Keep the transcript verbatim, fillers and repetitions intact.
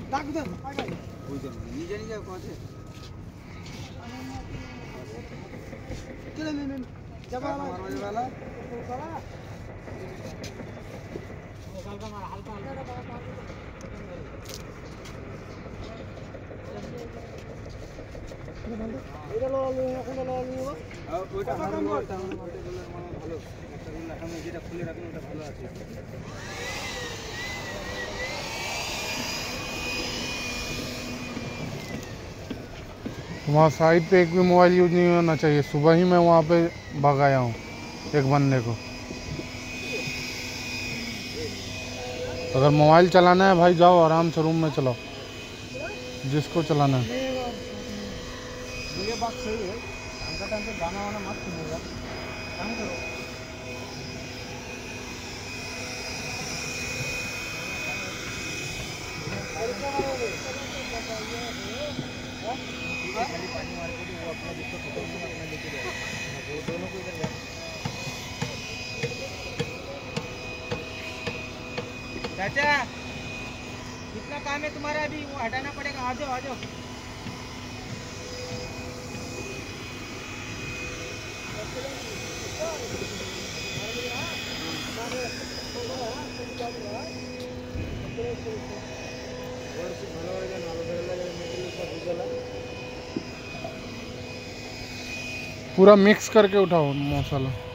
নিজে নিজে কথা जब मारने वाला हल्का मार हल्का এটা লো লো এখন লো লো আর ওইটা ভালো ওইটা ওইটা গুলো মানে ভালো একটা গুলো আমি যেটা খুলে রাখলাম ওটা ভালো আছে वहाँ साइड पे एक भी मोबाइल यूज नहीं होना चाहिए। सुबह ही मैं वहाँ पे भगाया हूँ एक बंदे को। अगर मोबाइल चलाना है भाई जाओ आराम से रूम में चलाओ, जिसको चलाना है। ये बात सही है, हमका टाइम पे गाना वाना मत सुनिएगा, काम करो। खाली पानी मार के वो अपना जिसको फोटो में अपना लेके जाए, वो दोनों को इधर जाए। चाचा कितना काम है तुम्हारा अभी, वो हटाना पड़ेगा, आ जाओ आ जाओ। पूरा मिक्स करके उठाओ मसाला।